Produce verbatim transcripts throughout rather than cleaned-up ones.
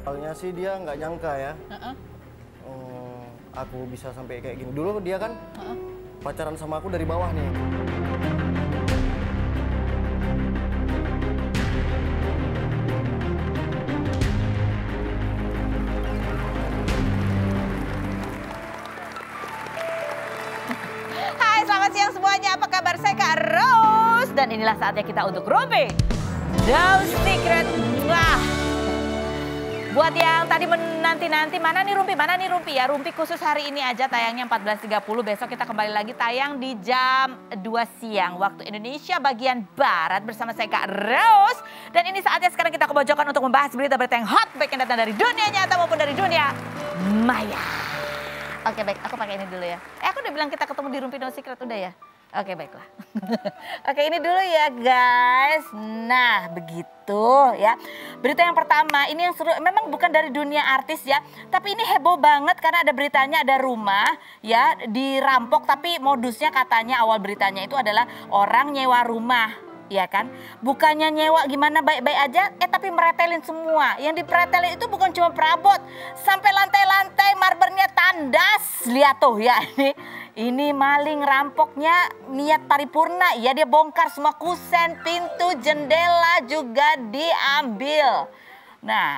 Awalnya sih dia nggak nyangka ya. Uh-uh. Hmm, aku bisa sampai kayak gini. Dulu dia kan Uh-uh. pacaran sama aku dari bawah nih. Hai, selamat siang semuanya. Apa kabar? Saya Kak Rose. Dan inilah saatnya kita untuk Rumpi No Secret. Wah. Buat yang tadi menanti-nanti, mana nih Rumpi, mana nih Rumpi ya. Rumpi khusus hari ini aja tayangnya empat belas tiga puluh. Besok kita kembali lagi tayang di jam dua siang. Waktu Indonesia bagian Barat bersama saya Kak Rose. Dan ini saatnya sekarang kita kebajokan untuk membahas berita-berita yang hot. Baik yang datang dari dunia nyata maupun dari dunia maya. Oke baik, aku pakai ini dulu ya. Eh aku udah bilang kita ketemu di Rumpi No Secret udah ya? Oke baiklah. Oke ini dulu ya guys. Nah begitu ya. Berita yang pertama ini yang seru. Memang bukan dari dunia artis ya. Tapi ini heboh banget karena ada beritanya ada rumah ya dirampok. Tapi modusnya katanya awal beritanya itu adalah orang nyewa rumah. Ya kan, bukannya nyewa gimana baik-baik aja, eh tapi meretelin semua. Yang dipretelin itu bukan cuma perabot, sampai lantai-lantai marmernya tandas. Lihat tuh ya ini, ini maling rampoknya niat paripurna. Ya dia bongkar semua kusen, pintu, jendela juga diambil. Nah,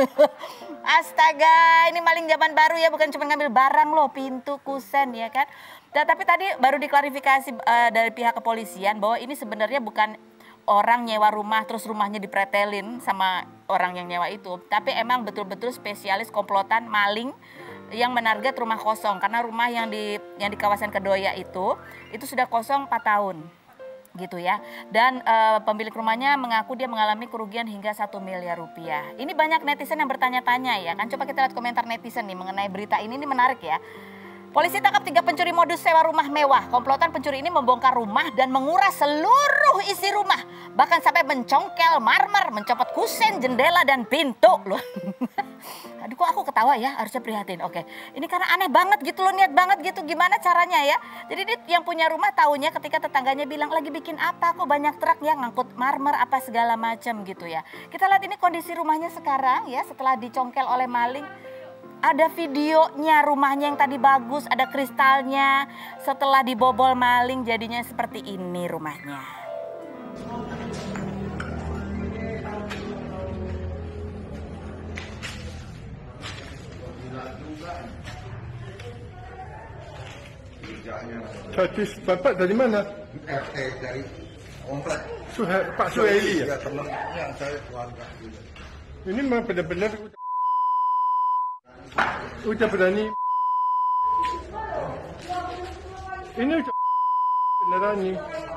astaga, ini maling zaman baru ya, bukan cuma ngambil barang loh, pintu, kusen ya kan. Nah, tapi tadi baru diklarifikasi uh, dari pihak kepolisian bahwa ini sebenarnya bukan orang nyewa rumah terus rumahnya dipretelin sama orang yang nyewa itu. Tapi emang betul-betul spesialis komplotan maling yang menarget rumah kosong. Karena rumah yang di yang di kawasan Kedoya itu, itu sudah kosong empat tahun. Gitu ya. Dan uh, pemilik rumahnya mengaku dia mengalami kerugian hingga satu miliar rupiah. Ini banyak netizen yang bertanya-tanya ya kan. Coba kita lihat komentar netizen nih mengenai berita ini, ini menarik ya. Polisi tangkap tiga pencuri modus sewa rumah mewah. Komplotan pencuri ini membongkar rumah dan menguras seluruh isi rumah. Bahkan sampai mencongkel marmer, mencopot kusen, jendela, dan pintu. Loh. Aduh kok aku ketawa ya, harusnya prihatin. Oke, ini karena aneh banget gitu loh, niat banget gitu. Gimana caranya ya? Jadi dia yang punya rumah taunya ketika tetangganya bilang lagi bikin apa, kok banyak truk ya ngangkut marmer apa segala macam gitu ya. Kita lihat ini kondisi rumahnya sekarang ya setelah dicongkel oleh maling. Ada videonya rumahnya yang tadi bagus, ada kristalnya. Setelah dibobol maling jadinya seperti ini rumahnya. Status bapak dari mana? R T dari komplek. Suha, Pak Suhaili ya? Ya temannya saya keluarga juga. Ini memang benar-benar udah berani. Ini udah beneran nih.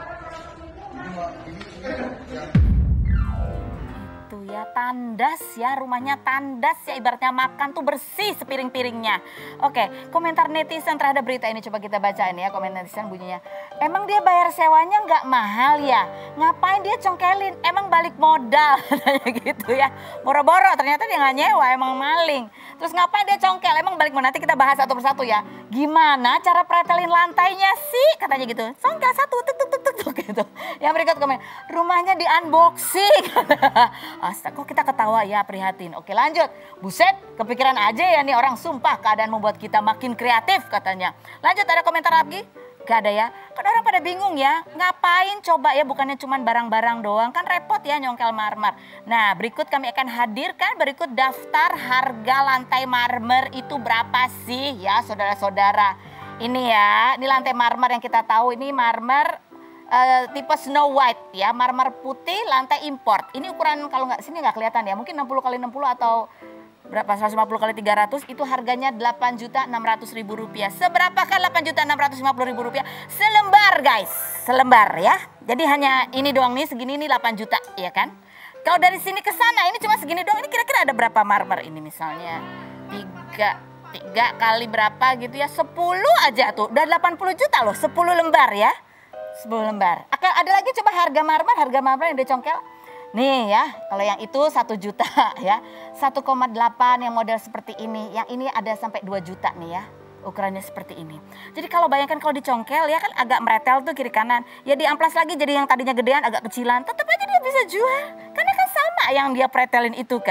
Tuh ya tandas ya, rumahnya tandas ya, ibaratnya makan tuh bersih sepiring-piringnya. Oke, komentar netizen terhadap berita ini coba kita bacain ya, komentar netizen bunyinya. Emang dia bayar sewanya nggak mahal ya? Ngapain dia congkelin? Emang balik modal? Katanya gitu ya. Boro-boro ternyata dia nggak nyewa, emang maling. Terus ngapain dia congkel? Emang balik modal? Nanti kita bahas satu persatu ya. Gimana cara pretelin lantainya sih? Katanya gitu. Congkel satu, tuk tuk tuk tuk gitu. Yang berikut komen, rumahnya di unboxing. Astaga, kok kita ketawa ya, prihatin. Oke lanjut, buset kepikiran aja ya nih orang, sumpah keadaan membuat kita makin kreatif katanya. Lanjut ada komentar lagi? Gak ada ya, kan orang pada bingung ya, ngapain coba ya bukannya cuma barang-barang doang, kan repot ya nyongkel marmer. Nah berikut kami akan hadirkan berikut daftar harga lantai marmer itu berapa sih ya saudara-saudara. Ini ya, ini lantai marmer yang kita tahu ini marmer Uh, tipe Snow White ya, marmer putih lantai import. Ini ukuran kalau nggak sini nggak kelihatan ya, mungkin enam puluh kali enam puluh atau berapa, seratus lima puluh kali tiga ratus, itu harganya delapan juta enam ratus ribu rupiah. Seberapakah delapan juta enam ratus lima puluh ribu rupiah? Selembar guys, selembar ya. Jadi hanya ini doang nih, segini nih delapan juta ya kan. Kalau dari sini ke sana ini cuma segini doang, ini kira-kira ada berapa marmer ini misalnya? Tiga, tiga kali berapa gitu ya, sepuluh aja tuh, udah delapan puluh juta loh, sepuluh lembar ya. sepuluh lembar. Oke, ada lagi coba harga marmer, harga marmer yang dicongkel. Nih ya, kalau yang itu satu juta ya. satu koma delapan yang model seperti ini. Yang ini ada sampai dua juta nih ya. Ukurannya seperti ini. Jadi kalau bayangkan kalau dicongkel ya kan agak meretel tuh kiri kanan. Ya diamplas lagi jadi yang tadinya gedean agak kecilan. Tetap aja dia bisa jual. Karena kan sama yang dia pretelin itu kan.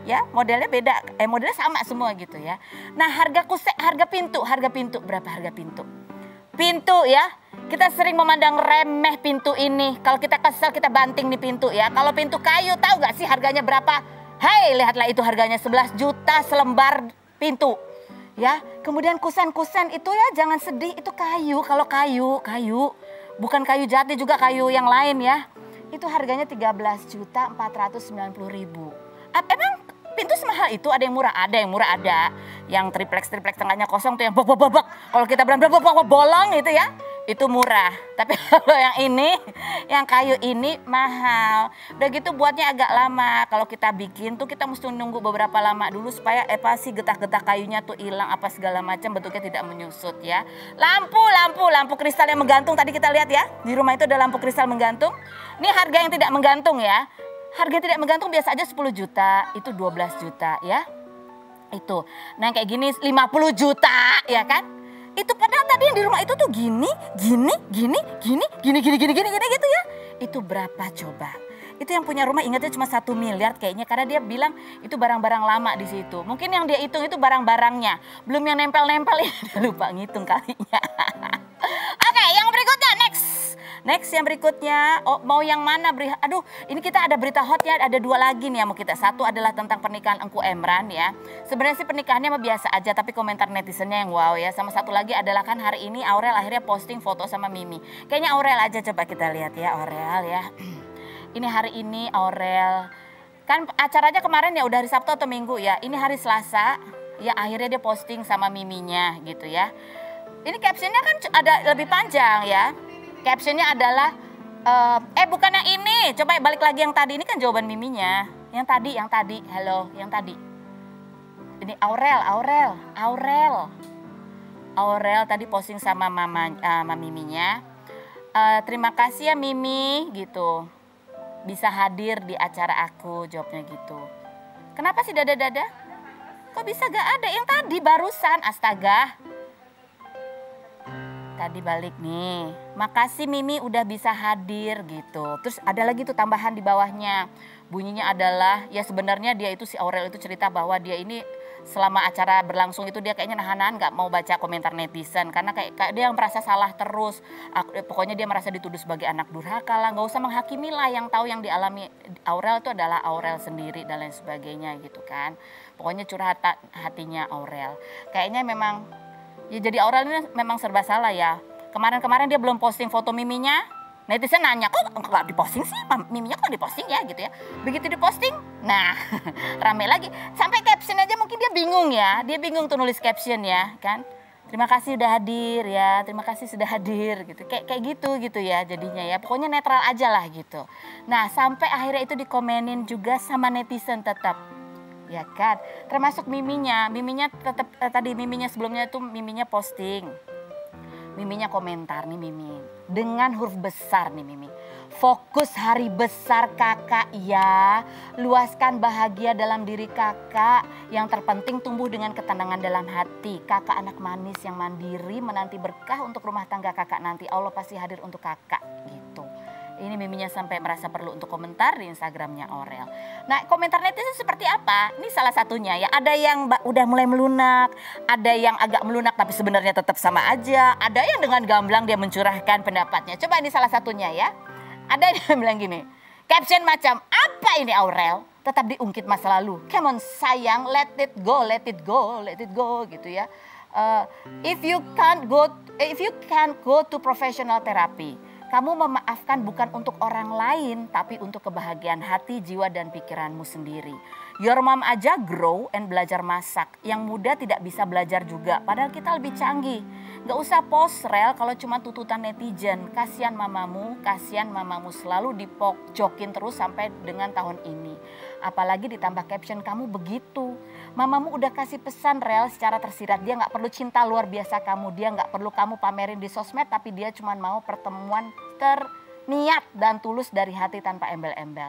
ya, modelnya beda, eh modelnya sama semua gitu ya. Nah harga kuse, harga pintu, harga pintu, berapa harga pintu? Pintu ya, kita sering memandang remeh pintu ini. Kalau kita kesel kita banting nih pintu ya. Kalau pintu kayu tahu gak sih harganya berapa? Hai, lihatlah itu harganya sebelas juta selembar pintu. Ya, kemudian kusen-kusen itu ya jangan sedih, itu kayu. Kalau kayu, kayu, bukan kayu jati juga kayu yang lain ya. Itu harganya tiga belas juta empat ratus sembilan puluh ribu. Emang pintu semahal itu? Ada yang murah, ada yang murah ada. Yang triplex-triplex tengahnya kosong tuh yang bobok-bobok. Kalau kita bilang bobok-bobok bolong itu ya, itu murah. Tapi kalau yang ini, yang kayu ini mahal. Udah gitu buatnya agak lama. Kalau kita bikin tuh kita mesti nunggu beberapa lama dulu supaya eh pasti getah-getah kayunya tuh hilang apa segala macam, bentuknya tidak menyusut ya. Lampu, lampu, lampu kristal yang menggantung tadi kita lihat ya. Di rumah itu ada lampu kristal menggantung. Ini harga yang tidak menggantung ya. Harga tidak menggantung biasa aja sepuluh juta, itu dua belas juta ya. Itu. Nah kayak gini lima puluh juta ya kan? Itu padahal tadi yang di rumah itu tuh gini, gini, gini, gini, gini, gini, gini, gini, gini gitu ya. Itu berapa coba? Itu yang punya rumah ingatnya cuma satu miliar kayaknya karena dia bilang itu barang-barang lama di situ. Mungkin yang dia hitung itu barang-barangnya, belum yang nempel-nempel ini dia lupa ngitung kalinya. Oke, yang berikutnya next. Next yang berikutnya, oh, mau yang mana? Beri, aduh, ini kita ada berita hot ya, ada dua lagi nih yang mau kita. Satu adalah tentang pernikahan Engku Emran ya. Sebenarnya sih pernikahannya mah biasa aja, tapi komentar netizennya yang wow ya. Sama satu lagi adalah kan hari ini Aurel akhirnya posting foto sama Mimi. Kayaknya Aurel aja coba kita lihat ya, Aurel ya. Ini hari ini Aurel, kan acaranya kemarin ya udah hari Sabtu atau Minggu ya. Ini hari Selasa, ya akhirnya dia posting sama Miminya gitu ya. Ini captionnya kan ada lebih panjang ya. Captionnya adalah, uh, eh bukan yang ini, coba balik lagi yang tadi, ini kan jawaban Miminya. Yang tadi, yang tadi, halo, yang tadi. Ini Aurel, Aurel, Aurel. Aurel tadi posting sama mama, uh, sama Miminya. Uh, terima kasih ya Mimi, gitu. Bisa hadir di acara aku, jawabnya gitu. Kenapa sih dada-dada? Kok bisa gak ada? Yang tadi barusan, astaga. Tadi balik nih, makasih Mimi udah bisa hadir gitu. Terus ada lagi tuh tambahan di bawahnya. Bunyinya adalah, ya sebenarnya dia itu si Aurel itu cerita bahwa dia ini selama acara berlangsung itu dia kayaknya nahan-nahan gak mau baca komentar netizen. Karena kayak, kayak dia yang merasa salah terus. Aku, pokoknya dia merasa dituduh sebagai anak durhaka lah. Gak usah menghakimi lah, yang tahu yang dialami Aurel itu adalah Aurel sendiri dan lain sebagainya gitu kan. Pokoknya curhat hatinya Aurel. Kayaknya memang... Ya jadi Aurel ini memang serba salah ya. Kemarin-kemarin dia belum posting foto Miminya. Netizen nanya, kok nggak diposting sih? Miminya kok diposting ya gitu ya. Begitu diposting, nah rame lagi. Sampai caption aja mungkin dia bingung ya. Dia bingung tuh nulis caption ya kan. Terima kasih udah hadir ya. Terima kasih sudah hadir gitu. Kayak kayak gitu gitu ya jadinya ya. Pokoknya netral aja lah gitu. Nah sampai akhirnya itu dikomenin juga sama netizen tetap. Ya kan, termasuk Miminya, Miminya tetap eh, tadi Miminya sebelumnya itu Miminya posting, Miminya komentar nih Mimi, dengan huruf besar nih Mimi, fokus hari besar kakak ya, luaskan bahagia dalam diri kakak, yang terpenting tumbuh dengan ketenangan dalam hati, kakak anak manis yang mandiri menanti berkah untuk rumah tangga kakak nanti, Allah pasti hadir untuk kakak gitu. Ini Miminya sampai merasa perlu untuk komentar di Instagramnya Aurel. Nah komentar netizen seperti apa? Ini salah satunya ya. Ada yang udah mulai melunak. Ada yang agak melunak tapi sebenarnya tetap sama aja. Ada yang dengan gamblang dia mencurahkan pendapatnya. Coba ini salah satunya ya. Ada yang bilang gini. Caption macam, apa ini Aurel? Tetap diungkit masa lalu. Come on sayang, let it go, let it go, let it go gitu ya. Uh, if you can't go, if you can't go to professional therapy. Kamu memaafkan bukan untuk orang lain, tapi untuk kebahagiaan hati, jiwa, dan pikiranmu sendiri. Your mom aja grow and belajar masak. Yang muda tidak bisa belajar juga, padahal kita lebih canggih. Gak usah post rel kalau cuma tututan netizen. Kasihan mamamu, kasihan mamamu selalu dipojokin terus sampai dengan tahun ini. Apalagi ditambah caption kamu begitu. Mamamu udah kasih pesan rel secara tersirat. Dia gak perlu cinta luar biasa kamu. Dia gak perlu kamu pamerin di sosmed. Tapi dia cuma mau pertemuan terniat dan tulus dari hati tanpa embel-embel.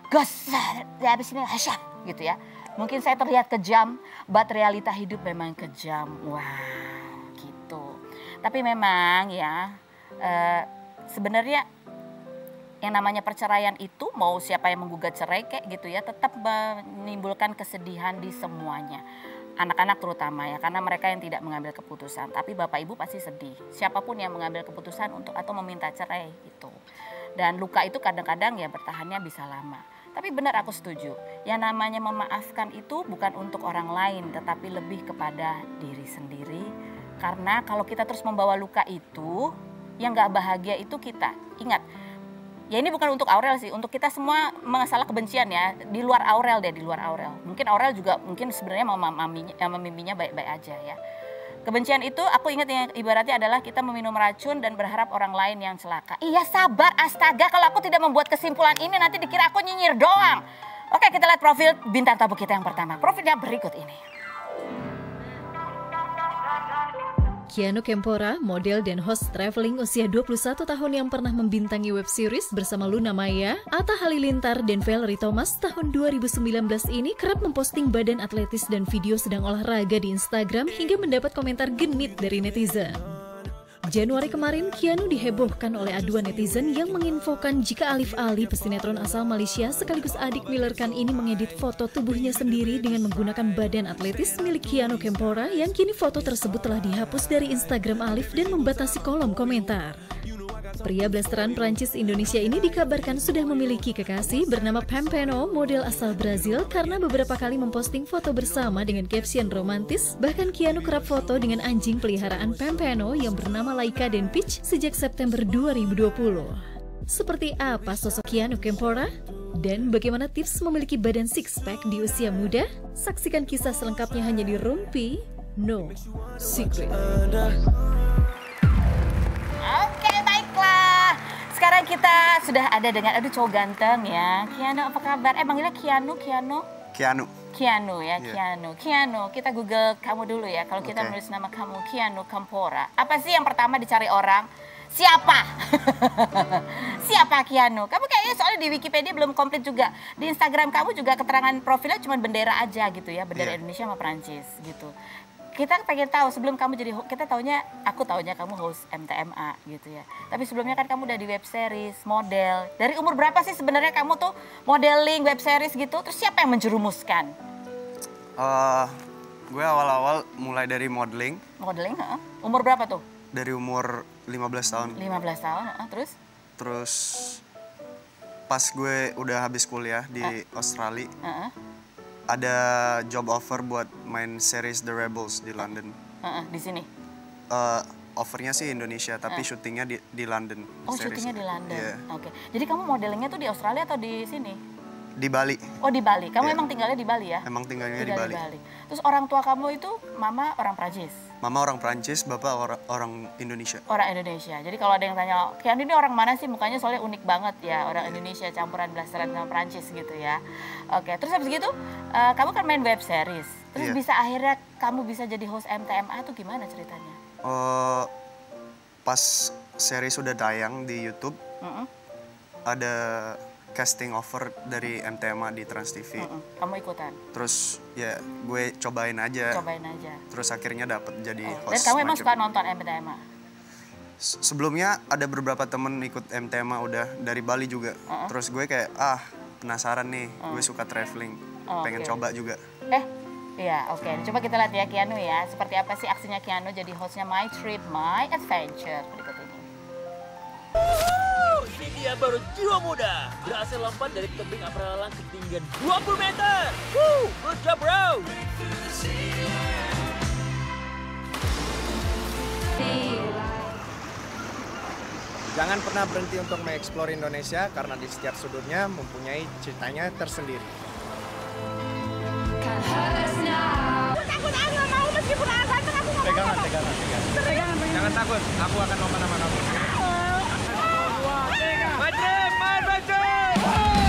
Gosar, habis ini hasyah gitu ya. Mungkin saya terlihat kejam. But realita hidup memang kejam. Wah gitu. Tapi memang ya e, sebenarnya yang namanya perceraian itu mau siapa yang menggugat cerai kayak gitu ya tetap menimbulkan kesedihan di semuanya. Anak-anak terutama ya karena mereka yang tidak mengambil keputusan. Tapi bapak ibu pasti sedih. Siapapun yang mengambil keputusan untuk atau meminta cerai itu. Dan luka itu kadang-kadang ya bertahannya bisa lama. Tapi benar aku setuju. Yang namanya memaafkan itu bukan untuk orang lain tetapi lebih kepada diri sendiri. Karena kalau kita terus membawa luka itu yang gak bahagia itu kita. Ingat. Ya ini bukan untuk Aurel sih, untuk kita semua masalah kebencian ya, di luar Aurel deh, di luar Aurel. Mungkin Aurel juga mungkin sebenarnya mau mimpinya baik-baik aja ya. Kebencian itu aku ingat yang ibaratnya adalah kita meminum racun dan berharap orang lain yang celaka. Iya sabar, astaga kalau aku tidak membuat kesimpulan ini nanti dikira aku nyinyir doang. Oke kita lihat profil bintang tamu kita yang pertama, profilnya berikut ini. Keanu Kempora, model dan host traveling usia dua puluh satu tahun yang pernah membintangi web series bersama Luna Maya, Atta Halilintar, dan Valerie Thomas tahun dua ribu sembilan belas ini kerap memposting badan atletis dan video sedang olahraga di Instagram hingga mendapat komentar genit dari netizen. Januari kemarin, Keanu dihebohkan oleh aduan netizen yang menginfokan jika Alif Ali, pesinetron asal Malaysia sekaligus adik Miller Khan ini mengedit foto tubuhnya sendiri dengan menggunakan badan atletis milik Keanu Kempora yang kini foto tersebut telah dihapus dari Instagram Alif dan membatasi kolom komentar. Pria blasteran Prancis Indonesia ini dikabarkan sudah memiliki kekasih bernama Pampeno, model asal Brazil karena beberapa kali memposting foto bersama dengan caption romantis. Bahkan Keanu kerap foto dengan anjing peliharaan Pampeno yang bernama Laika dan Peach sejak September dua ribu dua puluh. Seperti apa sosok Keanu Kempora? Dan bagaimana tips memiliki badan six pack di usia muda? Saksikan kisah selengkapnya hanya di Rumpi No Secret. Oke baiklah, sekarang kita sudah ada dengan, aduh cowok ganteng ya. Keanu apa kabar? Eh manggilnya Keanu, Keanu? Keanu. Keanu ya, Yeah. Keanu. Keanu, kita google kamu dulu ya. Kalau kita Okay. menulis nama kamu, Keanu Kempora. Apa sih yang pertama dicari orang? Siapa? Siapa Keanu? Kamu kayaknya soalnya di Wikipedia belum komplit juga. Di Instagram kamu juga keterangan profilnya cuma bendera aja gitu ya. Bendera Yeah. Indonesia sama Perancis gitu. Kita pengen tahu sebelum kamu jadi, kita taunya, aku taunya kamu host M T M A gitu ya. Tapi sebelumnya kan kamu udah di web series, model. Dari umur berapa sih sebenarnya kamu tuh modeling web series gitu? Terus siapa yang menjerumuskan? Eh, gue awal-awal mulai dari modeling Modeling, heeh. Umur berapa tuh? dari umur lima belas tahun. lima belas tahun, heeh. Terus? Terus pas gue udah habis kuliah di Australia, Heeh. ada job offer buat main series The Rebels di London. Heeh, di sini. Eh, offernya sih Indonesia, tapi syutingnya di, di London. Oh, seriesnya. syutingnya di London. Iya. Oke. Jadi kamu modelingnya tuh di Australia atau di sini? Di Bali. Oh, di Bali. Kamu Iya. emang tinggalnya di Bali ya? Emang tinggalnya di Tinggal Bali. Terus orang tua kamu itu mama orang Prancis, Mama orang Prancis, bapak orang, orang Indonesia. orang Indonesia. Jadi kalau ada yang tanya, Keanu ini orang mana sih? Mukanya soalnya unik banget ya, orang Indonesia campuran blasteran sama Prancis gitu ya. Oke, terus habis gitu eh, kamu kan main web series. Terus Iya. bisa akhirnya kamu bisa jadi host M T M A tuh gimana ceritanya? Eh, pas series sudah tayang di YouTube, Mm-mm, ada casting offer dari M T M A di Trans T V. mm-mm. Kamu ikutan, Terus ya gue cobain aja. cobain aja. Terus akhirnya dapet jadi Oh, host. dan kamu emang macam- suka nonton M T M A? Se- Sebelumnya ada beberapa temen ikut M T M A udah dari Bali juga. Uh-uh. Terus gue kayak ah penasaran nih, gue suka traveling, Oh, pengen oke. coba juga. Eh, iya, oke. Coba kita lihat ya Keanu ya. Seperti apa sih aksinya Keanu jadi hostnya My Trip, My Adventure. Berikut ini. Ini dia baru jiwa muda, berhasil lompat dari tebing apralan ketinggian dua puluh meter. Woo, good job bro. Jangan pernah berhenti untuk mengeksplor Indonesia karena di setiap sudutnya mempunyai ceritanya tersendiri. Pegangan, pegangan, pegangan. Jangan takut, aku akan lompat sama kamu. Main, main, main,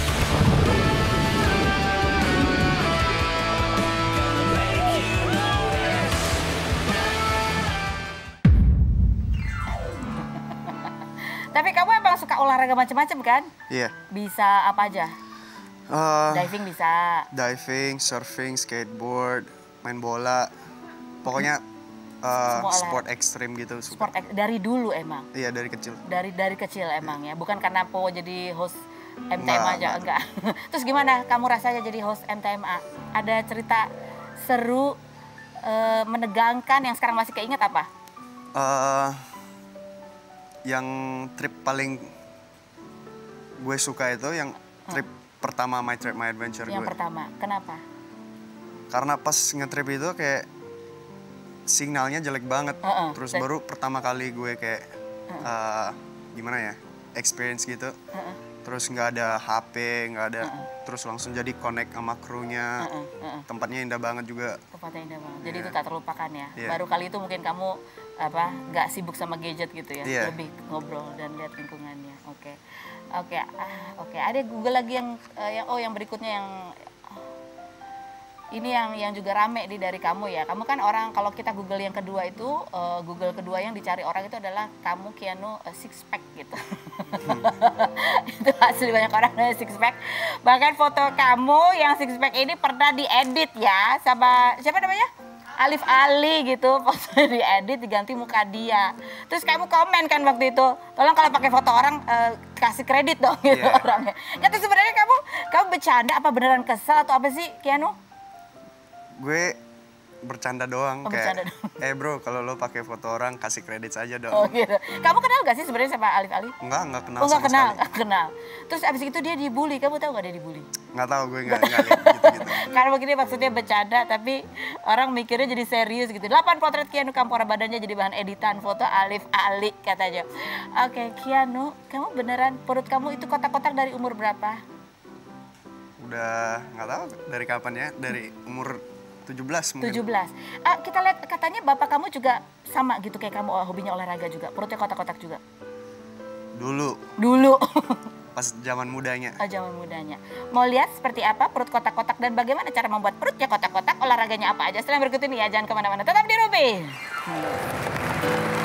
Tapi kamu emang suka olahraga macam-macam kan? Iya. Bisa apa aja? Eh, Diving bisa. diving, surfing, skateboard, main bola. Pokoknya Uh, Semua sport olahraga. ekstrim gitu suka. Sport ek- dari dulu emang. Iya dari kecil. Dari dari kecil emang ya. Bukan karena Po jadi host M T M Enggak, aja enggak. enggak. Terus gimana kamu rasanya jadi host M T M A? Ada cerita seru eh, menegangkan yang sekarang masih keinget apa? Uh, yang trip paling gue suka itu yang trip pertama My Trip My Adventure Yang gue. pertama. Kenapa? Karena pas nge-trip itu kayak signalnya jelek banget. Uh-uh, Terus dan- baru pertama kali gue kayak uh, gimana ya, experience gitu. Uh-uh. Terus nggak ada H P, nggak ada. Terus langsung jadi connect sama krunya. Uh-uh, uh-uh. Tempatnya indah banget juga. Tempatnya indah banget. Jadi Iya. itu tak terlupakan ya. Iya. Baru kali itu mungkin kamu apa nggak sibuk sama gadget gitu ya, Iya. lebih ngobrol dan lihat lingkungannya. Oke, oke, ah, oke. Ada Google lagi yang, eh, yang oh yang berikutnya yang ini yang yang juga rame di dari kamu ya. Kamu kan orang kalau kita Google yang kedua itu eh, Google kedua yang dicari orang itu adalah kamu Keanu eh, six pack gitu. Itu asli banyak orang nanya six pack. Bahkan foto kamu yang six pack ini pernah diedit ya sama siapa namanya? Alif Ali gitu, fotonya diedit diganti muka dia. Terus kamu komen kan waktu itu, tolong kalau pakai foto orang eh, kasih kredit dong gitu Iya. orangnya. Kata sebenarnya kamu kamu bercanda apa beneran kesel atau apa sih Keanu? Gue bercanda doang Oh, kayak, bercanda doang. eh bro kalau lo pakai foto orang kasih kredit saja dong. Oh gitu. Kamu kenal gak sih sebenarnya sama Alif Ali? Enggak, enggak kenal Oh nggak sama kenal, sekali. nggak kenal. Terus abis itu dia dibully, kamu tahu gak dia dibully? Nggak tahu gue nggak nggak lihat gitu-gitu. Karena begini maksudnya bercanda tapi orang mikirnya jadi serius gitu. delapan potret Keanu Kampora badannya jadi bahan editan foto Alif Ali katanya. Oke Keanu, kamu beneran perut kamu itu kotak-kotak dari umur berapa? Udah nggak tahu dari kapan ya, dari umur tujuh belas mungkin. tujuh belas. Ah, kita lihat katanya bapak kamu juga sama gitu kayak kamu oh, hobinya olahraga juga. Perutnya kotak-kotak juga. Dulu Dulu. pas zaman mudanya. Oh, zaman mudanya. Mau lihat seperti apa perut kotak-kotak dan bagaimana cara membuat perutnya kotak-kotak, olahraganya apa aja. Setelah berikut ini ya, jangan kemana-mana. Tetap di Ruby. Hmm.